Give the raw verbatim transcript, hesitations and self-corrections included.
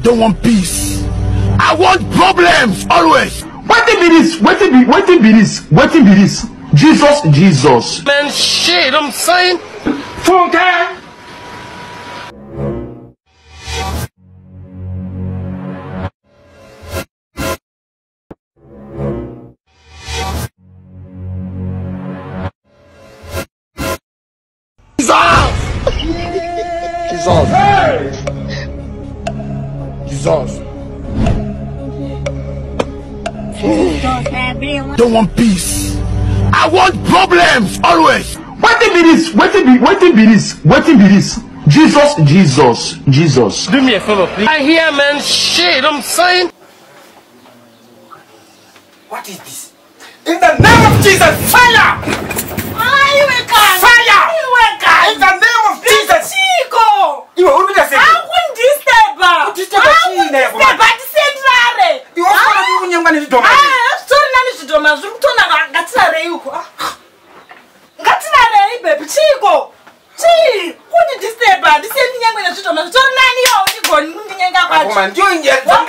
don't want peace. I want problems always. What it be this? What it be? What it be this? What it be this? Jesus, Jesus. Man, shit, I'm saying. Funke. Jesus. Hey! Jesus. Don't want peace. I want problems always. What it be this? What it be? What it be this? What it be this? Jesus, Jesus, Jesus. Do me a favor, please. I hear, man. Shit, I'm saying. What is this? In the name of Jesus, fire! Fire! In the name of Jesus! Chico! You are going to say, I wouldn't disturb her. Disturb her, she is there. But the central. You are going to be able to Ah, sorry, Nani Doma. Zutona Gatsare. Gatsare, baby. Chico! Chi! Who did disturb her? The same thing I'm going to do. So, Nani, you're going to go. I'm doing it.